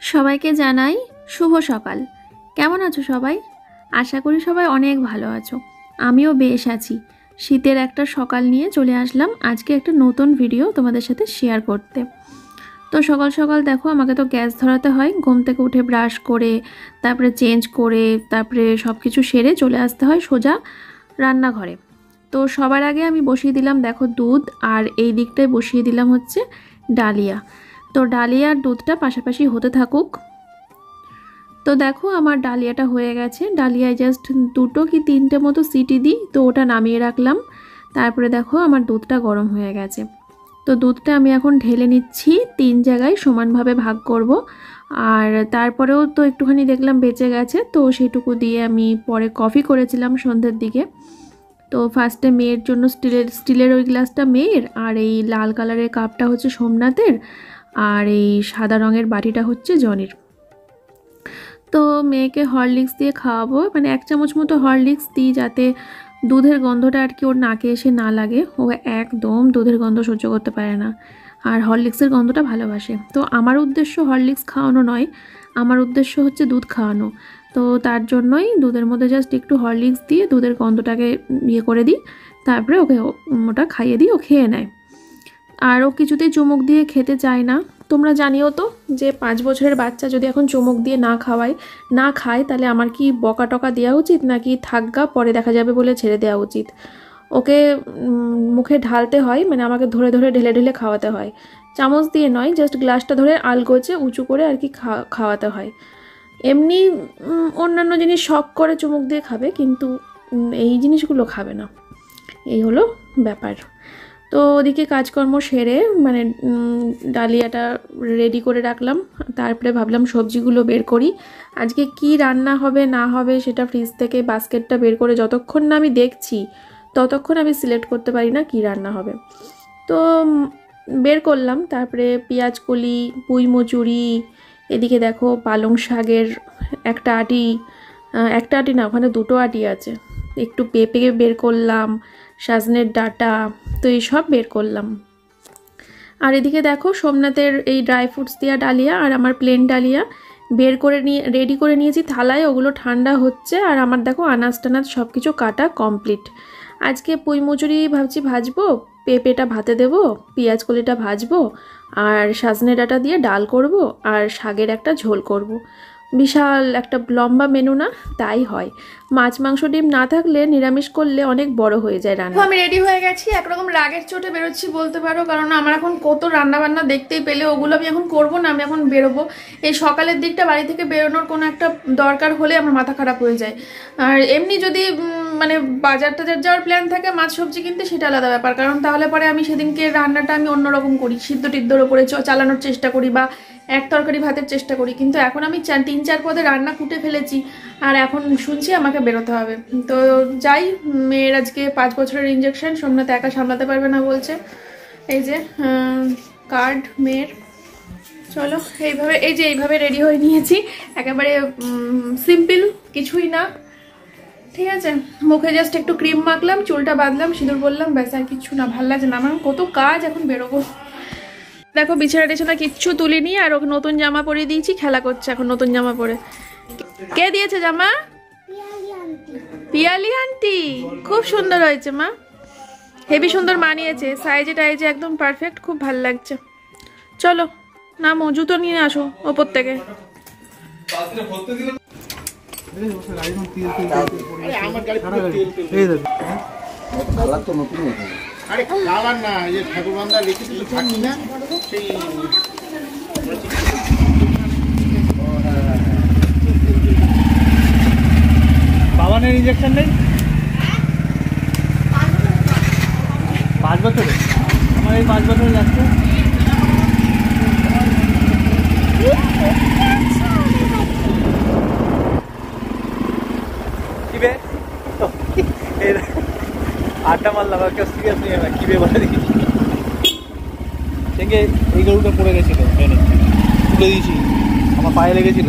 সবাইকে জানাই শুভ সকাল। কেমন আছো সবাই? আশা করি সবাই অনেক ভালো আছো। আমিও বেশ আছি। শীতের একটা সকাল নিয়ে চলে আসলাম আজকে একটা নতুন ভিডিও তোমাদের সাথে শেয়ার করতে। তো সকাল সকাল দেখো আমাকে তো গ্যাস ধরাতে হয়, ঘুম থেকে উঠে ব্রাশ করে তারপরে চেঞ্জ করে তারপরে সব কিছু সেরে চলে আসতে হয় সোজা রান্নাঘরে। তো সবার আগে আমি বসিয়ে দিলাম দেখো দুধ, আর এই দিকটায় বসিয়ে দিলাম হচ্ছে ডালিয়া। তো ডালিয়া আর দুধটা পাশাপাশি হতে থাকুক। তো দেখো আমার ডালিয়াটা হয়ে গেছে, ডালিয়ায় জাস্ট দুটো কি তিনটে মতো সিটি দিই, তো ওটা নামিয়ে রাখলাম। তারপরে দেখো আমার দুধটা গরম হয়ে গেছে। তো দুধটা আমি এখন ঢেলে নিচ্ছি, 3 জায়গায় সমানভাবে ভাগ করব। আর তারপরেও তো একটুখানি দেখলাম বেঁচে গেছে, তো সেটুকু দিয়ে আমি পরে কফি করেছিলাম সন্ধ্যের দিকে। তো ফার্স্টে মেয়ের জন্য স্টিলের ওই গ্লাসটা মেয়ের, আর এই লাল কালারের কাপটা হচ্ছে সোমনাথের, আর এই সাদা রঙের বাটিটা হচ্ছে জনির। তো মেয়েকে হরলিক্স দিয়ে খাওয়াবো, মানে 1 চামচ মতো হরলিক্স দিই যাতে দুধের গন্ধটা আর কি ওর নাকে এসে না লাগে। ও একদম দুধের গন্ধ সহ্য করতে পারে না, আর হরলিক্সের গন্ধটা ভালোবাসে। তো আমার উদ্দেশ্য হরলিক্স খাওয়ানো নয়, আমার উদ্দেশ্য হচ্ছে দুধ খাওয়ানো। তো তার জন্যই দুধের মধ্যে জাস্ট একটু হরলিক্স দিয়ে দুধের গন্ধটাকে ইয়ে করে দিই, তারপরে ওকে ওটা খাইয়ে দিই, ও খেয়ে নেয়। আর ও কিছুতেই চুমুক দিয়ে খেতে চায় না। তোমরা জানিও তো যে 5 বছরের বাচ্চা যদি এখন চুমুক দিয়ে না খায় তাহলে আমার কি বকা টকা দেওয়া উচিত, নাকি থাকগা পরে দেখা যাবে বলে ছেড়ে দেওয়া উচিত? ওকে মুখে ঢালতে হয়, মানে আমাকে ধরে ধরে ঢেলে ঢেলে খাওয়াতে হয়, চামচ দিয়ে নয়, জাস্ট গ্লাসটা ধরে আলগোচে উঁচু করে আর কি খাওয়াতে হয়। এমনি অন্যান্য জিনিস শখ করে চুমুক দিয়ে খাবে, কিন্তু এই জিনিসগুলো খাবে না। এই হলো ব্যাপার। তো ওদিকে কাজকর্ম সেরে মানে ডালিয়াটা রেডি করে রাখলাম। তারপরে ভাবলাম সবজিগুলো বের করি, আজকে কি রান্না হবে না হবে সেটা ফ্রিজ থেকে বাস্কেটটা বের করে যতক্ষণ না আমি দেখছি ততক্ষণ আমি সিলেক্ট করতে পারি না কি রান্না হবে। তো বের করলাম, তারপরে পেঁয়াজ কলি, পুঁই মুচুরি, এদিকে দেখো পালং শাকের একটা আটি না, ওখানে 2টো আটি আছে, একটু পেঁপে বের করলাম, সজনের ডাঁটা, তো এই সব বের করলাম। আর এদিকে দেখো সোমনাথের এই ড্রাই ফ্রুটস দেওয়া ডালিয়া আর আমার প্লেন ডালিয়া বের করে নিয়ে রেডি করে নিয়েছি থালায়, ওগুলো ঠান্ডা হচ্ছে। আর আমার দেখো আনাজ টানাজ সব কিছু কাটা কমপ্লিট। আজকে পুঁই মুচুরি ভাবছি ভাজবো, পেঁপেটা ভাতে দেবো, পেঁয়াজ কলিটা ভাজবো, আর সজনে ডাঁটা দিয়ে ডাল করব, আর শাকের একটা ঝোল করব। বিশাল একটা লম্বা মেনু না? তাই হয়। মাছ মাংস ডিম না থাকলে নিরামিষ করলে অনেক বড় হয়ে যায় রান্না। আমি রেডি হয়ে গেছি, একরকম রাগের চোটে বেরোচ্ছি বলতে পারো, কারণ আমার এখন কত রান্না বান্না দেখতেই পেলে, ওগুলো আমি এখন করবো না, আমি এখন বেরোবো। এই সকালের দিকটা বাড়ি থেকে বেরোনোর কোনো একটা দরকার হলে আমার মাথা খারাপ হয়ে যায়। আর এমনি যদি মানে বাজার টাজার যাওয়ার প্ল্যান থাকে মাছ সবজি কিনতে, সেটা আলাদা ব্যাপার, কারণ তাহলে পরে আমি সেদিনকে রান্নাটা আমি অন্যরকম করি, সিদ্ধ টিদ্ধর ওপরে চালানোর চেষ্টা করি বা এক তরকারি ভাতের চেষ্টা করি। কিন্তু এখন আমি 3-4 পদে রান্না কুটে ফেলেছি, আর এখন শুনছি আমাকে বেরোতে হবে। তো যাই, মেয়ের আজকে 5 বছরের ইঞ্জেকশন, সোমনাথ একা সামলাতে পারবে না বলছে। এই যে কার্ড মেয়ের। চলো এইভাবে রেডি হয়ে নিয়েছি, একেবারে সিম্পল, কিছুই না, ঠিক আছে। মুখে জাস্ট একটু ক্রিম মাখলাম, চুলটা বাঁধলাম, সিঁদুর বললাম, ব্যাস, আর কিচ্ছু না। ভাল লাগছে না আমার, কত কাজ, এখন বেরোবো। দেখো বিছানা টিছানা কিচ্ছু তুলিনি, আর ওকে নতুন জামা পরিয়ে দিয়েছি, খেলা করছে এখন নতুন জামা পরে। কে দিয়েছে জামা? পিয়ালি আন্টি। খুব সুন্দর হয়েছে মা, হেভি সুন্দর মানিয়েছে, সাইজে টাইজে একদম পারফেক্ট, খুব ভালো লাগছে। চলো নামো, জুতো নিয়ে আসো ওপর থেকে। আরে কালার না, এই ঠাকুর বান্দা লিখেছিল থাকি না সেই বাবানের ইনজেকশন নেই 5 বছরে, আমার এই 5 বছরে যাচ্ছে। কি বে আড্ডা মারলাম, কেউ সিরিয়াস নিয়ে না, কি বে বলে দেখি। সঙ্গে এই গরুটা পড়ে গেছিল, তুলে দিয়েছি, আমার পায়ে লেগেছিল।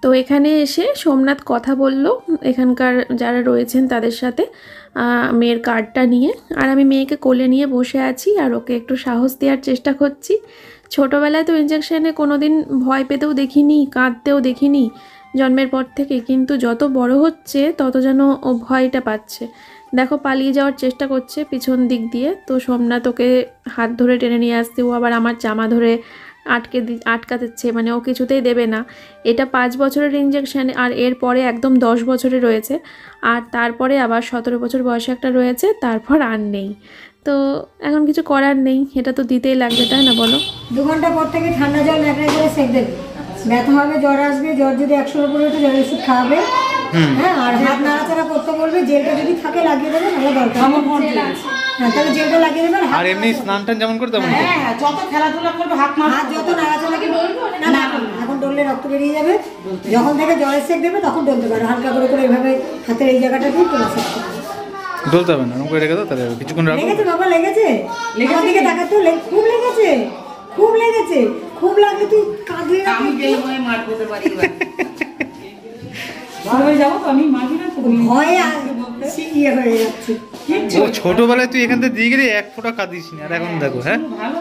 তো এখানে এসে সোমনাথ কথা বলল এখানকার যারা রয়েছেন তাদের সাথে, মেয়ের কার্ডটা নিয়ে। আর আমি মেয়েকে কোলে নিয়ে বসে আছি আর ওকে একটু সাহস দেওয়ার চেষ্টা করছি। ছোটোবেলায় তো ইঞ্জেকশানে কোনো দিন ভয় পেতেও দেখিনি, কাঁদতেও দেখিনি জন্মের পর থেকে, কিন্তু যত বড় হচ্ছে তত যেন ও ভয়টা পাচ্ছে। দেখো পালিয়ে যাওয়ার চেষ্টা করছে পিছন দিক দিয়ে। তো সোমনাথ ওকে হাত ধরে টেনে নিয়ে আসতে, ও আবার আমার জামা ধরে আটকা দিচ্ছে, মানে ও কিছুতেই দেবে না। এটা 5 বছরের ইঞ্জেকশান, আর এর পরে একদম 10 বছরে রয়েছে, আর তারপরে আবার 17 বছর বয়সে একটা রয়েছে, তারপর আর নেই। তো এখন কিছু করার নেই, এটা তো দিতেই লাগবে, তাই না বলো? 2 ঘন্টা পর থেকে ঠান্ডা জল ন্যাকড়ায় করে সেঁক দেবে। ব্যথা হবে, জ্বর আসবে, জ্বর যদি 100 উপরে ওঠে জ্বরের ওষুধ খাওয়াবে। হ্যাঁ, আর হাত নাড়াচাড়া করতে বলবে। জেলটা যদি থাকে লাগিয়ে দেবে, নাহলে দরকার হ্যাঁ, তাহলে জেলটা লাগিয়ে দেবে। আর এমনি স্নান টান যেমন করে তেমন করে। হ্যাঁ, যত খেলাধুলা করবে হাত যত নাড়াচাড়া কি বলবো না, না এখন ডললে রক্ত বেরিয়ে যাবে। যখন থেকে জ্বরের সেঁক দেবে তখন ডলতে পারো, হালকা করে করে এইভাবে হাতের এই জায়গাটা দিয়ে তোলা সেঁক করবে। ডলতে হবে না, করে রেখে দাও, তাহলে কিছুক্ষণ রাখো। লেগেছে বাবা, লেগেছে? আমার দিকে তাকাতো, খুব লেগেছে, খুব লেগেছে। খুব লাগলে তুই কাঁদলে না, আমি গেলে মনে মার করতে পারি। ভয়ে ইয়ে হয়ে যাচ্ছে। ও ছোটবেলায় তুই এখান থেকে দিয়ে গেলি, 1 ফোঁটা কাঁদিস না, আর এখন দেখো। হ্যাঁ,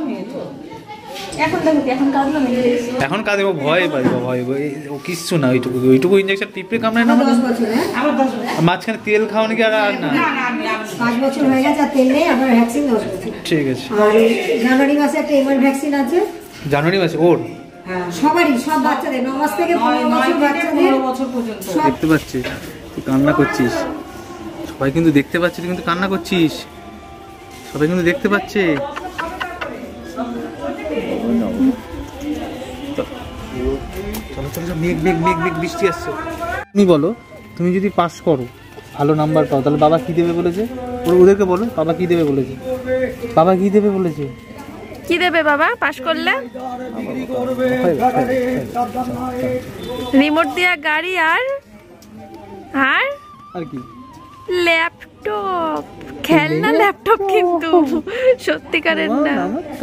এখন কাঁদে, ও ভয় পাই, ভয় ও কিচ্ছু না, ওইটুকু ইঞ্জেকশন টিপে কামড়ায় না। 10 বছর, মাঝখানে তেল খাওয়া নাকি? আর না, 5 বছর হয়ে গেছে, আর তেল নেই। আবার ভ্যাকসিন 10 বছর। ঠিক আছে। আর জানুয়ারি মাসে একটা এমআর ভ্যাকসিন আছে। জানুয়ারি মাসে ওর সবারই, সব বাচ্চাদের 9 মাস থেকে 15 বছর বাচ্চাদের পর্যন্ত। দেখতে পাচ্ছিস তুই কান্না করছিস, সবাই কিন্তু দেখতে পাচ্ছে তুই কিন্তু কান্না করছিস, সবাই কিন্তু দেখতে পাচ্ছে। চলো চলো চলো, মেঘ মেঘ মেঘ মেঘ, বৃষ্টি আসছে। তুমি বলো, তুমি যদি পাস করো, ভালো নাম্বার পাও, তাহলে বাবা কি দেবে বলেছে? ওদেরকে বলো বাবা কি দেবে বলেছে। বাবা কি দেবে বলেছে? কি দেবে বাবা পাশ করলে? রিমোট দিয়া গাড়ি আর আর আর কি? ল্যাপটপ, খেলনা ল্যাপটপ, কিন্তু সত্যিকারের না।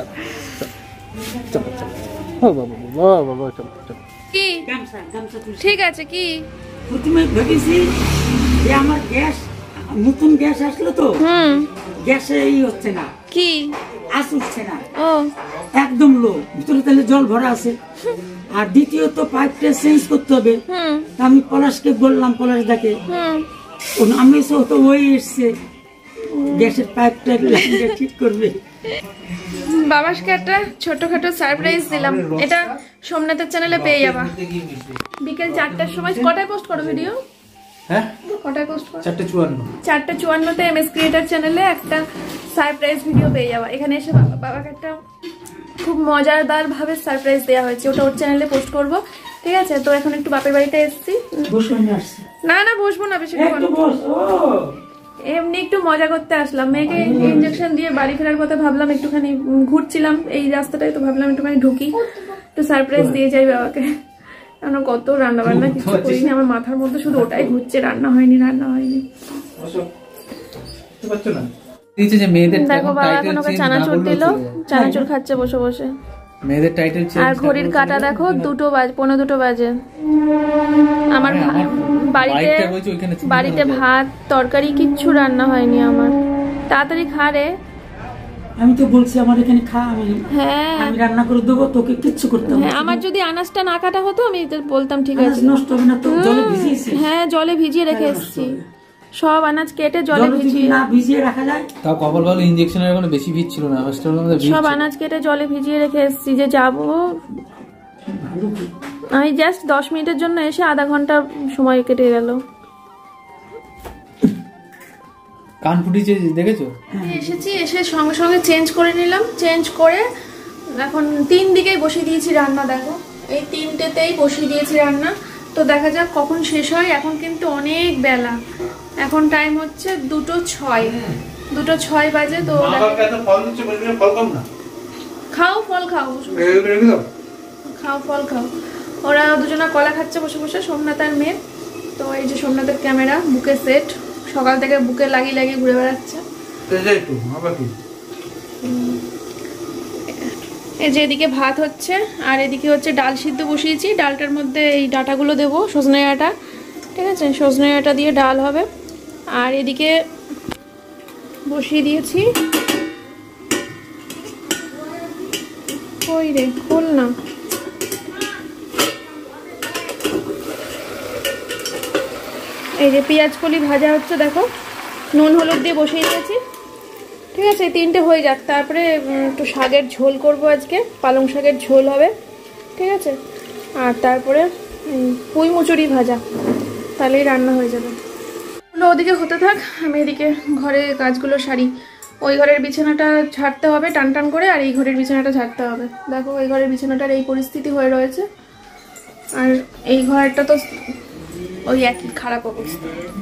কি ঠিক আছে? কি প্রথমে ভেবেছি যে আমার গ্যাস, নতুন গ্যাস আসলো তো, গ্যাসে এই হচ্ছে না, কি আস উঠছে না, ও একদম লো, ভিতরে তাহলে জল ভরা আছে। আর দ্বিতীয়ত পাইপটা চেঞ্জ করতে হবে। আমি পলাশকে বললাম, পলাশ দেখে আমি তো ওই এসছে গ্যাসের পাইপটা ঠিক করবে। বাবাসকে একটা ছোটখাটো সারপ্রাইজ দিলাম, এটা সোমনাথের চ্যানেলে পেয়ে যাবা। বিকেল 4টার সময়। কটায় পোস্ট করো ভিডিও? হ্যাঁ, কটায় পোস্ট করো? 4:54 MS ক্রিয়েটর চ্যানেলে একটা সারপ্রাইজ ভিডিও পেয়ে যাবা। এখানে এসে বাবাকে একটা খুব মজাদার ভাবে সারপ্রাইজ দেওয়া হয়েছে, ওটা ওর চ্যানেলে পোস্ট করব, ঠিক আছে? তো এখন একটু বাপের বাড়িতে এসেছি। না না বসবো না বেশিক্ষণ, এমনি একটু মজা করতে আসলাম। মেয়েকে ইঞ্জেকশন দিয়ে বাড়ি ফেরার কথা ভাবলাম, একটুখানি ঘুরছিলাম এই রাস্তাটাই, তো ভাবলাম একটুখানি ঢুকি, একটু সারপ্রাইজ দিয়ে যাই বাবাকে। আমরা কত রান্না বান্না কিছু করিনি, আমার মাথার মধ্যে শুধু ওটাই ঘুরছে, রান্না হয়নি। দেখো বাবা এখন ওকে চানাচুর দিল, চানাচুর খাচ্ছে বসে বসে। মেয়েদের টাইটেল আর ঘড়ির কাঁটা দেখো 2:15 বাজে। আমার বাড়িতে ভাত তরকারি কিচ্ছু রান্না হয়নি আমার। তাড়াতাড়ি খা রে। আমি তো বলছি আমার এখানে খা, হ্যাঁ আমি রান্না করে দেবো, তোকে কিচ্ছু করতে হবে। আমার যদি আনাজটা না কাটা হতো আমি বলতাম ঠিক আছে, নষ্ট হবে না তো, জলে ভিজিয়েছি। হ্যাঁ জলে ভিজিয়ে রেখে এসেছি, সব আনাজ কেটে জলে ভিজিয়ে রাখা যায়। তাও কপাল ভালো, ইনজেকশনের কোনো বেশি ভিড় ছিল না, হসপিটালের মধ্যে সব আনাজ কেটে জলে ভিজিয়ে রেখে এসেছি যে যাবো। আমি জাস্ট 10 মিনিটের জন্য এসে আধা ঘন্টা সময় কেটে গেল। কান ফুটিছে দেখেছো? এসেছি, এসে সঙ্গে সঙ্গে চেঞ্জ করে নিলাম, চেঞ্জ করে এখন 3 দিকেই বসিয়ে দিয়েছি রান্না। দেখো এই 3টেতেই বসিয়ে দিয়েছি রান্না। তো দেখা যাক কখন শেষ হয়। এখন কিন্তু অনেক বেলা, এখন টাইম হচ্ছে 2:06 বাজে। তো খাও ফল খাও, খাও ফল খাও। ওরা দুজনা কলা খাচ্ছে বসে বসে, সোমনাথ আর মেয়ে। তো এই যে সোমনাথের ক্যামেরা, বুকে সেট, সকাল থেকে বুকে লাগিয়ে লাগিয়ে ঘুরে বেড়াচ্ছে। এই যে এদিকে ভাত হচ্ছে আর এদিকে হচ্ছে ডাল সিদ্ধ বসিয়েছি। ডালটার মধ্যে এই ডাঁটাগুলো দেবো, সজনে ডাঁটা, ঠিক আছে, সজনে ডাঁটা দিয়ে ডাল হবে। আর এদিকে বসিয়ে দিয়েছি, কই রে খোল না, এই যে পেঁয়াজ কলি ভাজা হচ্ছে, দেখো নুন হলুদ দিয়ে বসিয়ে দিয়েছি, ঠিক আছে। এই 3টে হয়ে যাক, তারপরে একটু শাকের ঝোল করব আজকে, পালং শাকের ঝোল হবে, ঠিক আছে। আর তারপরে পুঁই মুচুরি ভাজা, তাহলেই রান্না হয়ে যাবে। ওদিকে হতে থাক, আমি এদিকে ঘরে কাজগুলো সারি। ওই ঘরের বিছানাটা ঝাড়তে হবে টান টান করে, আর এই ঘরের বিছানাটা ঝাড়তে হবে। দেখো ওই ঘরের বিছানাটার এই পরিস্থিতি হয়ে রয়েছে, আর এই ঘরটা তো ওই একই খারাপ অবস্থা।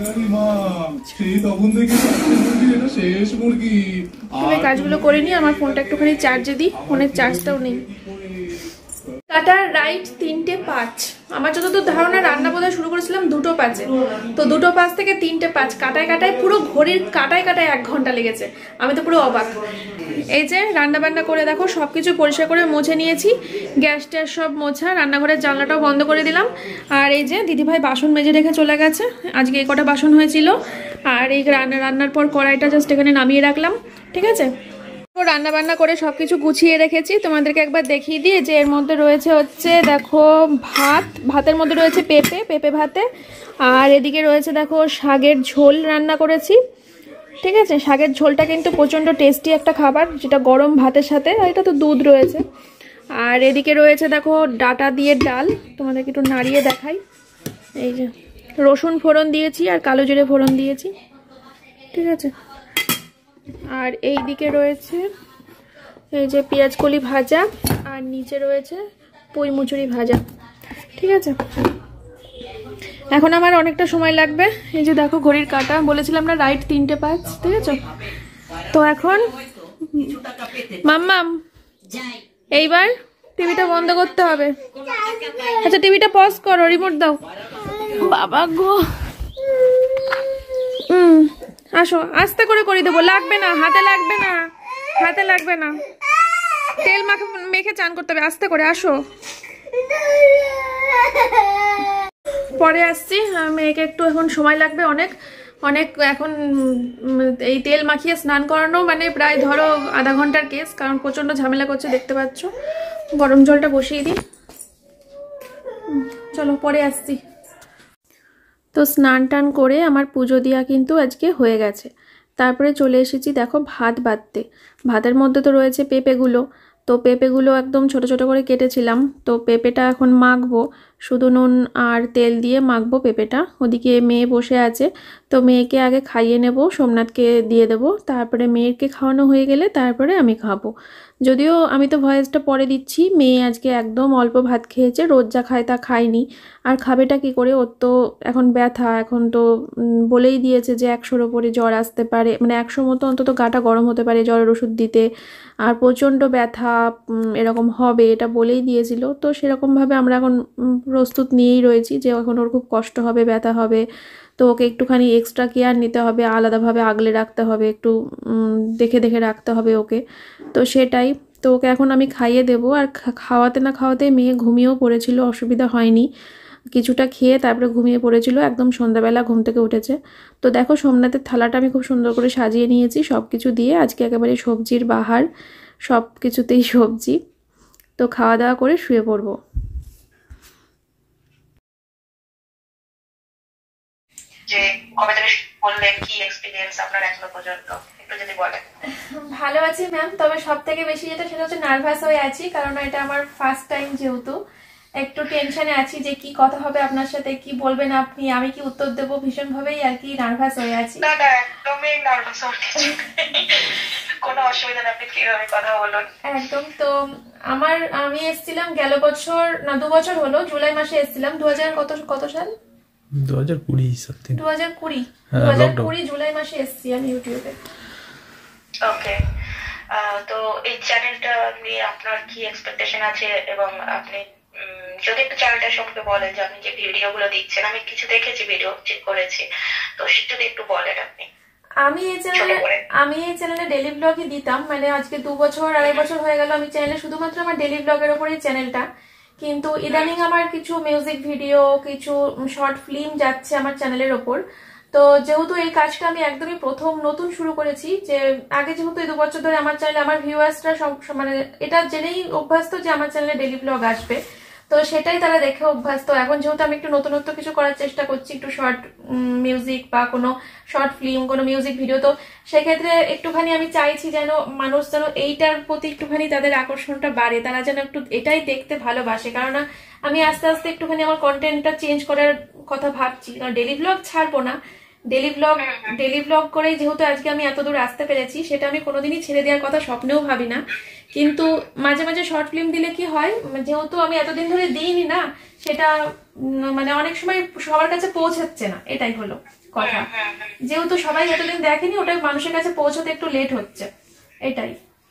তুমি কাজগুলো করে নিয়ে আমার ফোনটা একটুখানি চার্জে দিই, ফোনের চার্জটাও নেই। কাটার রাইট 3টে 5, আমার যতদূর ধারণা রান্না বোধহয় শুরু করেছিলাম 2টো 5-এ, তো 2টো 5 থেকে 3টে 5 কাটায় কাটায় পুরো ঘড়ির কাটায় কাটায় 1 ঘন্টা লেগেছে। আমি তো পুরো অবাক। এই যে রান্না বান্না করে দেখো সব কিছু পরিষ্কার করে মুছে নিয়েছি, গ্যাস ট্যাস সব মোছা, রান্নাঘরের জানলাটাও বন্ধ করে দিলাম। আর এই যে দিদিভাই বাসন মেজে রেখে চলে গেছে, আজকে এই কটা বাসন হয়েছিল। আর এই রান্নার পর কড়াইটা জাস্ট এখানে নামিয়ে রাখলাম, ঠিক আছে। রান্না বান্না করে সবকিছু গুছিয়ে রেখেছি, তোমাদেরকে একবার দেখিয়ে দিই। যে এর মধ্যে রয়েছে হচ্ছে দেখো ভাতের মধ্যে রয়েছে পেঁপে ভাতে, আর এদিকে রয়েছে দেখো শাকের ঝোল রান্না করেছি, ঠিক আছে। শাকের ঝোলটা কিন্তু প্রচণ্ড টেস্টি একটা খাবার, যেটা গরম ভাতের সাথে, এটা তো দুধ রয়েছে। আর এদিকে রয়েছে দেখো ডাঁটা দিয়ে ডাল, তোমাদেরকে একটু নাড়িয়ে দেখাই। এই যে রসুন ফোড়ন দিয়েছি আর কালো জিরে ফোড়ন দিয়েছি, ঠিক আছে। আর এই দিকে রয়েছে এই যে পেঁয়াজ কলি ভাজা, আর নিচে রয়েছে পুঁই মুচুরি ভাজা, ঠিক আছে। এখন আমার অনেকটা সময় লাগবে। এই যে দেখো ঘড়ির কাঁটা, বলেছিলাম না রাইট 3টে 5, ঠিক আছে। তো এখন মাম্মাম এইবার টিভিটা বন্ধ করতে হবে। আচ্ছা টিভিটা পজ করো, রিমোট দাও। বাবা গো, আসো, আস্তে করে করে দেবো, লাগবে না, হাতে লাগবে না, হাতে লাগবে না, তেল মেখে চান করতে হবে, আস্তে করে আসো। পরে আসছি, মেয়েকে একটু এখন সময় লাগবে অনেক অনেক। এখন এই তেল মাখিয়ে স্নান করানো মানে প্রায় ধরো আধা ঘন্টার কেস, কারণ প্রচন্ড ঝামেলা করছে, দেখতে পাচ্ছ। গরম জলটা বসিয়ে দিই, চলো পরে আসছি। তো স্নান টান করে আমার পুজো দেওয়া কিন্তু আজকে হয়ে গেছে। তারপরে চলে এসেছি দেখো ভাত বাটতে। ভাতের মধ্যে তো রয়েছে পেঁপেগুলো, তো পেঁপেগুলো একদম ছোট ছোট করে কেটেছিলাম। তো পেঁপেটা এখন মাখবো, শুধু নুন আর তেল দিয়ে মাখবো পেঁপেটা। ওদিকে মেয়ে বসে আছে, তো মেয়েকে আগে খাইয়ে নেব, সোমনাথকে দিয়ে দেবো, তারপরে মেয়েকে খাওয়ানো হয়ে গেলে তারপরে আমি খাবো। যদিও আমি তো ভয়েসটা পরে দিচ্ছি, মেয়ে আজকে একদম অল্প ভাত খেয়েছে, রোজ যা খায় তা খায়নি। আর খাবেটা কি করে, ওর তো এখন ব্যথা, এখন তো বলেই দিয়েছে যে 100-র ওপরে জ্বর আসতে পারে, মানে 100 মতো অন্তত গাটা গরম হতে পারে জ্বরের ওষুধ দিতে, আর প্রচণ্ড ব্যথা এরকম হবে, এটা বলেই দিয়েছিল। তো সেরকমভাবে আমরা এখন প্রস্তুত নিয়েই রয়েছি যে এখন ওর খুব কষ্ট হবে, ব্যথা হবে, তো ওকে একটুখানি এক্সট্রা কেয়ার নিতে হবে, আলাদাভাবে আগলে রাখতে হবে, একটু দেখে দেখে রাখতে হবে ওকে। তো সেটাই, তো ওকে এখন আমি খাইয়ে দেবো। আর খাওয়াতে না খাওয়াতে মেয়ে ঘুমিয়েও পড়েছিল, অসুবিধা হয়নি, কিছুটা খেয়ে তারপরে ঘুমিয়ে পড়েছিল, একদম সন্ধ্যাবেলা ঘুম থেকে উঠেছে। তো দেখো সোমনাথের থালাটা আমি খুব সুন্দর করে সাজিয়ে নিয়েছি সব কিছু দিয়ে, আজকে একেবারে সবজির বাহার, সব কিছুতেই সবজি। তো খাওয়া দাওয়া করে শুয়ে পড়বো। যে কবে থেকে বললেন, কি এক্সপেরিয়েন্স আপনার এখনো পর্যন্ত একটু যদি বলেন। ভালো আছি ম্যাম, তবে সব থেকে বেশি যেটা সেটা হচ্ছে নার্ভাস হয়ে আছি, কারণ এটা আমার ফার্স্ট টাইম, যেহেতু একটু টেনশনে আছি যে কি কথা হবে আপনার সাথে, কি বলবেন আপনি, আমি কি উত্তর দেবো, ভীষণ ভাবেই আর কি নার্ভাস হয়ে আছি। না না, একদমই নার্ভাস হওয়ার কিছু নেই, কোনো অসুবিধা নেই, আপনি ক্লিয়ারভাবে কথা বলুন একদম। তো আমি এসেছিলাম গেল বছর, না 2 বছর হলো, জুলাই মাসে এসেছিলাম, 2000 কত সাল, 2020 জুলাই মাসে এসেছি আমি ইউটিউবে। ওকে, তো এই চ্যানেলটা নিয়ে আপনার কি এক্সপেকটেশন আছে, এবং আপনি যদি একটু চ্যানেলটা সম্পর্কে বলেন, যে আপনি যে ভিডিওগুলো দিচ্ছেন, আমি কিছু দেখেছি, ভিডিও চেক করেছি, তো যদি একটু বলেন আপনি। আমি এই চ্যানেলে ডেইলি ব্লগই দিতাম, মানে আজকে 2 বছর 2.5 বছর হয়ে গেল আমি চ্যানেলে শুধুমাত্র আমার ডেইলি ব্লগের উপরেই চ্যানেলটা। কিন্তু ইদানিং আমার কিছু মিউজিক ভিডিও, কিছু শর্ট ফিল্ম যাচ্ছে আমার চ্যানেলের ওপর। তো যেহেতু এই কাজটা আমি একদমই প্রথম নতুন শুরু করেছি, যে আগে যেহেতু এই 2 বছর ধরে আমার চ্যানেলে আমার ভিউয়ার্সরা মানে এটা জেনেই অভ্যস্ত যে আমার চ্যানেলে ডেইলি ব্লগ আসবে, তো সেটাই তারা দেখে অভ্যস্ত। এখন যেহেতু আমি একটু নতুনত্ব কিছু করার চেষ্টা করছি, একটু শর্ট মিউজিক বা কোনো শর্ট ফিল্ম, কোনো মিউজিক ভিডিও, তো সেক্ষেত্রে একটুখানি আমি চাইছি যেন মানুষ যেন এইটার প্রতি একটুখানি তাদের আকর্ষণটা বাড়ে, তারা যেন একটু এটাই দেখতে ভালোবাসে। কারণ আমি আস্তে আস্তে একটুখানি আমার কন্টেন্টটা চেঞ্জ করার কথা ভাবছি, কারণ ডেইলি ব্লগ ছাড়বো না। ডেইলি ব্লগ করেই যেহেতু আজকে আমি এত দূর আসতে পেরেছি, সেটা আমি কোনোদিনই ছেড়ে দেওয়ার কথা স্বপ্নেও ভাবি না। কিন্তু মাঝে মাঝে শর্ট ফিল্ম দিলে কি হয়, যেহেতু আমি এতদিন ধরে দিইনি না, সেটা মানে অনেক সময় সবার কাছে পৌঁছাচ্ছে না, এটাই হলো কথা। যেহেতু সবাই এতদিন দেখেনি, ওটা মানুষের কাছে পৌঁছতে একটু লেট হচ্ছে, এটাই।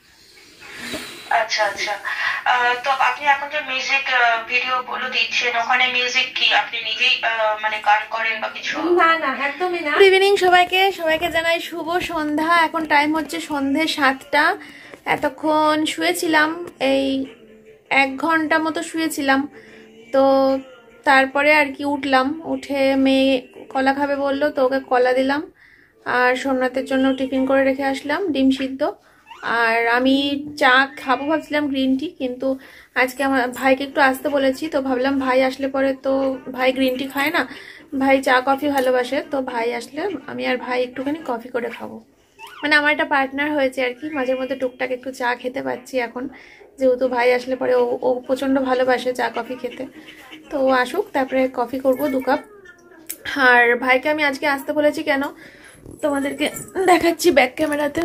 আচ্ছা আচ্ছা, তো আপনি এখন যে মিউজিক ভিডিও গুলো দিচ্ছেন, ওখানে মিউজিক কি আপনি নিজেই মানে গান করেন বা কিছু? না না, একদমই না। গুড ইভিনিং সবাইকে জানাই শুভ সন্ধ্যা। এখন টাইম হচ্ছে সন্ধে 7টা। এতক্ষণ শুয়েছিলাম, এই 1 ঘন্টা মতো শুয়েছিলাম। তো তারপরে আর কি উঠলাম, উঠে মেয়ে কলা খাবে বললো, তো ওকে কলা দিলাম। আর সোমনাথের জন্য টিফিন করে রেখে আসলাম ডিম সিদ্ধ। আর আমি চা খাবো ভাবছিলাম, গ্রিন টি, কিন্তু আজকে আমার ভাইকে একটু আসতে বলেছি, তো ভাবলাম ভাই আসলে পরে, তো ভাই গ্রিন টি খায় না, ভাই চা কফি ভালোবাসে, তো ভাই আসলে আমি আর ভাই একটুখানি কফি করে খাবো। মানে আমার একটা পার্টনার হয়েছে আর কি, মাঝে মধ্যে টুকটাক একটু চা খেতে পাচ্ছি এখন, যেহেতু ভাই আসলে পরে ও প্রচণ্ড ভালোবাসে চা কফি খেতে। তো ও আসুক, তারপরে কফি করব 2 কাপ। আর ভাইকে আমি আজকে আসতে বলেছি কেন, তোমাদেরকে দেখাচ্ছি ব্যাক ক্যামেরাতে।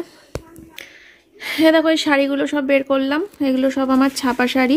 দেখো এই শাড়িগুলো সব বের করলাম, এগুলো সব আমার ছাপা শাড়ি,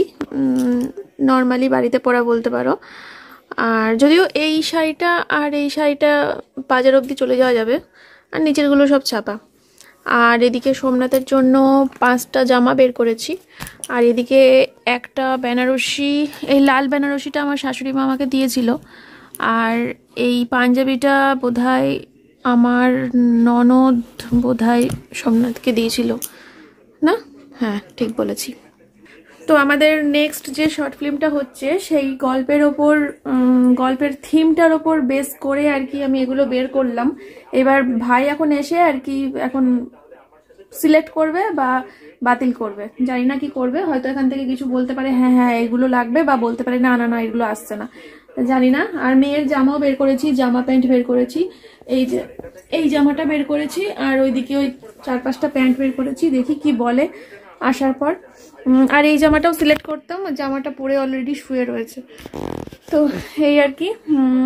নর্মালি বাড়িতে পরা বলতে পারো। আর যদিও এই শাড়িটা আর এই শাড়িটা বাজার অবধি চলে যাওয়া যাবে, আর নিচেরগুলো সব ছাপা। আর এদিকে সোমনাথের জন্য 5টা জামা বের করেছি। আর এদিকে একটা বেনারসি, এই লাল বেনারসিটা আমার শাশুড়ি মা আমাকে দিয়েছিল। আর এই পাঞ্জাবিটা বোধহয় আমার ননদ বোধহয় সোমনাথকে দিয়েছিল না, হ্যাঁ ঠিক বলেছি। তো আমাদের নেক্সট যে শর্ট ফিল্মটা হচ্ছে, সেই গল্পের ওপর, গল্পের থিমটার ওপর বেস করে আর কি আমি এগুলো বের করলাম। এবার ভাই এখন এসে আর কি এখন সিলেক্ট করবে বা বাতিল করবে, জানি না কি করবে। হয়তো এখান থেকে কিছু বলতে পারে হ্যাঁ হ্যাঁ এগুলো লাগবে, বা বলতে পারে না না না এগুলো আসছে না, জানি না। আর মেয়ের জামাও বের করেছি, জামা প্যান্ট বের করেছি, এই যে এই জামাটা বের করেছি, আর ওইদিকে ওই 4-5টা প্যান্ট বের করেছি, দেখি কি বলে আসার পর। আর এই জামাটাও সিলেক্ট করতাম, জামাটা পরে অলরেডি শুয়ে রয়েছে। তো এই আর কি।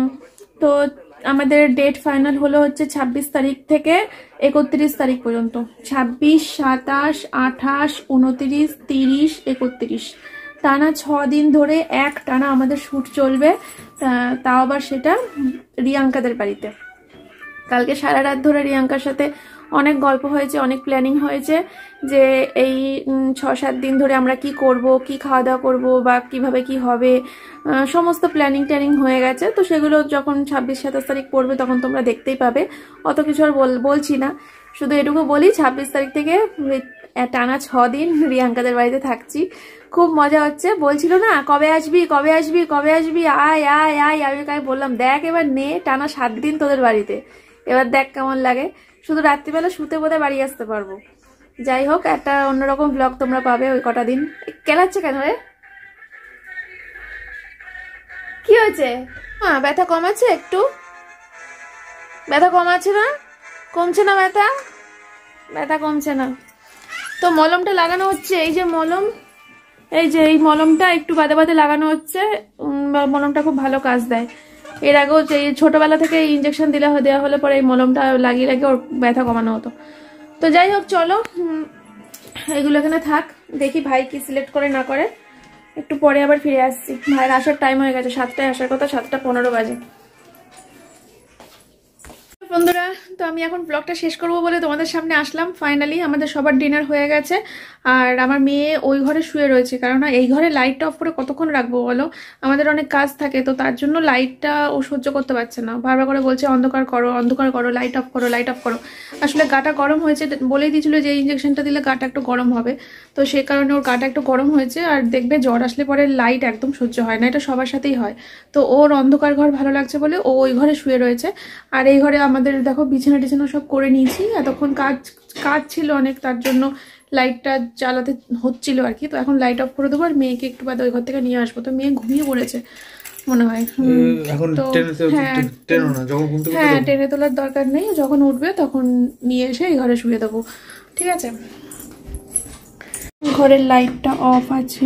তো আমাদের ডেট ফাইনাল হলো হচ্ছে 26 তারিখ থেকে 31 তারিখ পর্যন্ত। 26, 27, 28, 29, 30, 31 টানা 6 দিন ধরে এক টানা আমাদের শ্যুট চলবে। তাও আবার সেটা রিয়াঙ্কাদের বাড়িতে। কালকে সারা রাত ধরে রিয়াঙ্কার সাথে অনেক গল্প হয়েছে, অনেক প্ল্যানিং হয়েছে, যে এই 6-7 দিন ধরে আমরা কি করব, কি খাওয়া দাওয়া করব, বা কিভাবে কি হবে, সমস্ত প্ল্যানিং হয়ে গেছে। তো সেগুলো যখন 26-27 তারিখ পড়বে তখন তোমরা দেখতেই পাবে। অত কিছু আর বলছি না, শুধু এটুকু বলি 26 তারিখ থেকে টানা 6 দিন রিয়াঙ্কাদের বাড়িতে থাকছি। খুব মজা হচ্ছে। বলছিল না কবে আসবি কবে আসবি কবে আসবি, আয় আয় আয়, আমি কাকে বললাম দেখ এবার নে টানা 7 দিন তোদের বাড়িতে, এবার দেখ কেমন লাগে। শুধু রাত্রিবেলা শুতে বোধহয় বাড়ি আসতে পারবো। যাই হোক, একটা অন্যরকম ব্লগ তোমরা পাবে ওই কটা দিন। কেলাচ্ছে কেন রে, কি হয়েছে? হ্যাঁ ব্যথা কমাচ্ছে একটু, ব্যথা কমাচ্ছে না, কমছে না ব্যথা, ব্যথা কমছে না। তো মলমটা লাগানো হচ্ছে, এই যে মলম, এই যে এই মলমটা একটু বাদে বাদে লাগানো হচ্ছে। মলমটা খুব ভালো কাজ দেয়। এর আগেও যে ছোটবেলা থেকে ইঞ্জেকশন দেওয়া হলে পরে এই মলমটা লাগিয়ে ওর ব্যথা কমানো হতো। তো যাই হোক চলো, এগুলো এখানে থাক, দেখি ভাই কি সিলেক্ট করে না করে। একটু পরে আবার ফিরে আসছি, ভাইয়ের আসার টাইম হয়ে গেছে, 7টায় আসার কথা, 7টা 15 বাজে। বন্ধুরা, তো আমি এখন ব্লগটা শেষ করব বলে তোমাদের সামনে আসলাম। ফাইনালি আমাদের সবার ডিনার হয়ে গেছে, আর আমার মেয়ে ওই ঘরে শুয়ে রয়েছে, কারণ এই ঘরে লাইটটা অফ করে কতক্ষণ রাখবো বলো, আমাদের অনেক কাজ থাকে, তো তার জন্য লাইটটা ও সহ্য করতে পারছে না, বারবার করে বলছে অন্ধকার করো অন্ধকার করো, লাইট অফ করো লাইট অফ করো। আসলে গাটা গরম হয়েছে, বলেই দিয়েছিল যে ইঞ্জেকশনটা দিলে গাটা একটু গরম হবে, তো সে কারণে ওর গাটা একটু গরম হয়েছে। আর দেখবে জ্বর আসলে পরে লাইট একদম সহ্য হয় না, এটা সবার সাথেই হয়। তো ওর অন্ধকার ঘর ভালো লাগছে বলে ও ওই ঘরে শুয়ে রয়েছে, আর এই ঘরে আমাদের দেখো বিছানা টিছানা সব করে নিয়েছি। এতক্ষণ কাজ ছিল অনেক, তার জন্য লাইটটা জ্বালাতে হচ্ছিল আর কি। তো এখন লাইট অফ করে দেবো, আর মেয়েকে একটু বাদে ওই ঘর থেকে নিয়ে আসবো। তো মেয়ে ঘুমিয়ে পড়েছে মনে হয়। তো হ্যাঁ, টেনে তোলার দরকার নেই, যখন উঠবে তখন নিয়ে এসে এই ঘরে শুয়ে দেবো, ঠিক আছে। ঘরের লাইটটা অফ আছে,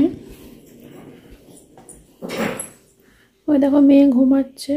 ওই দেখো মেয়ে ঘুমাচ্ছে,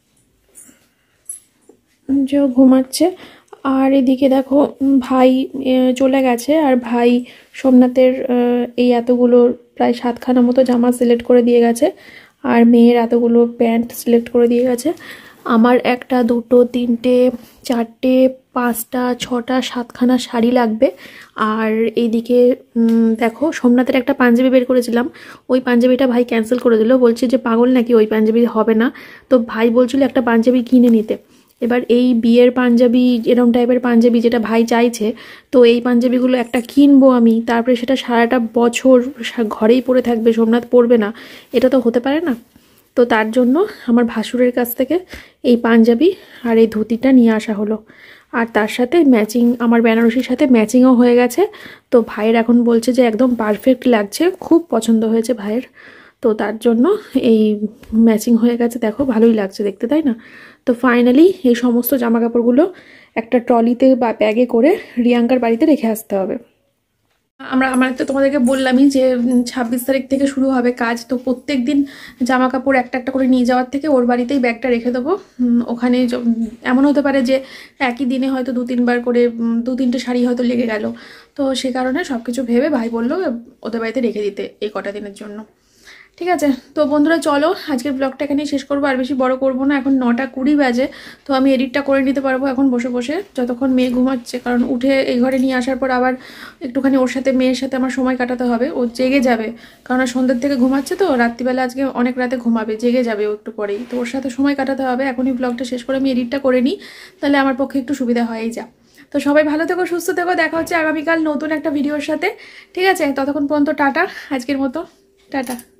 যে ঘুমাচ্ছে। আর এদিকে দেখো ভাই চলে গেছে, আর ভাই সোমনাথের এই এতগুলো প্রায় 7খানা মতো জামা সিলেক্ট করে দিয়ে গেছে, আর মেয়ের এতগুলো প্যান্ট সিলেক্ট করে দিয়ে গেছে। আমার 1, 2, 3, 4, 5, 6, 7খানা শাড়ি লাগবে। আর এইদিকে দেখো সোমনাথের একটা পাঞ্জাবি বের করেছিলাম, ওই পাঞ্জাবিটা ভাই ক্যান্সেল করে দিল, বলছে যে পাগল নাকি, ওই পাঞ্জাবি হবে না। তো ভাই বলছিল একটা পাঞ্জাবি কিনে নিতে। এবার এই বিয়ের পাঞ্জাবি, এরকম টাইপের পাঞ্জাবি যেটা ভাই চাইছে, তো এই পাঞ্জাবিগুলো একটা কিনবো আমি, তারপরে সেটা সারাটা বছর ঘরেই পরে থাকবে, সোমনাথ পরবে না, এটা তো হতে পারে না। তো তার জন্য আমার ভাসুরের কাছ থেকে এই পাঞ্জাবি আর এই ধুতিটা নিয়ে আসা হলো, আর তার সাথে ম্যাচিং আমার বেনারসির সাথে ম্যাচিংও হয়ে গেছে। তো ভাইয়ের এখন বলছে যে একদম পারফেক্ট লাগছে, খুব পছন্দ হয়েছে ভাইয়ের, তো তার জন্য এই ম্যাচিং হয়ে গেছে, দেখো ভালোই লাগছে দেখতে, তাই না? তো ফাইনালি এই সমস্ত জামা কাপড়গুলো একটা ট্রলিতে বা ব্যাগে করে রিয়াঙ্কার বাড়িতে রেখে আসতে হবে। আমরা তো তোমাদেরকে বললামই যে 26 তারিখ থেকে শুরু হবে কাজ, তো প্রত্যেক দিন জামা কাপড় একটা একটা করে নিয়ে যাওয়ার থেকে ওর বাড়িতেই ব্যাগটা রেখে দেবো। ওখানে এমন হতে পারে যে একই দিনে হয়তো 2-3 বার করে 2-3টে শাড়ি হয়তো লেগে গেল, তো সে কারণে সব কিছু ভেবে ভাই বললো ওদের বাড়িতে রেখে দিতে এই কটা দিনের জন্য, ঠিক আছে। তো বন্ধুরা চলো আজকের ব্লগটা এখানেই শেষ করবো, আর বেশি বড় করবো না, এখন 9:20 বাজে। তো আমি এডিটটা করে নিতে পারবো এখন বসে বসে, যতক্ষণ মেয়ে ঘুমাচ্ছে, কারণ উঠে এই ঘরে নিয়ে আসার পর আবার একটুখানি ওর সাথে মেয়ের সাথে আমার সময় কাটাতে হবে, ও জেগে যাবে, কারণ সন্ধ্যের থেকে ঘুমাচ্ছে, তো রাত্রিবেলা আজকে অনেক রাতে ঘুমাবে, জেগে যাবে ও একটু পরেই, তো ওর সাথে সময় কাটাতে হবে। এখনই ব্লগটা শেষ করে আমি এডিটটা করে নিই, তাহলে আমার পক্ষে একটু সুবিধা হয়েই যা। তো সবাই ভালো থেকো, সুস্থ থেকো, দেখা হচ্ছে আগামীকাল নতুন একটা ভিডিওর সাথে, ঠিক আছে? ততক্ষণ পর্যন্ত টাটা, আজকের মতো টাটা।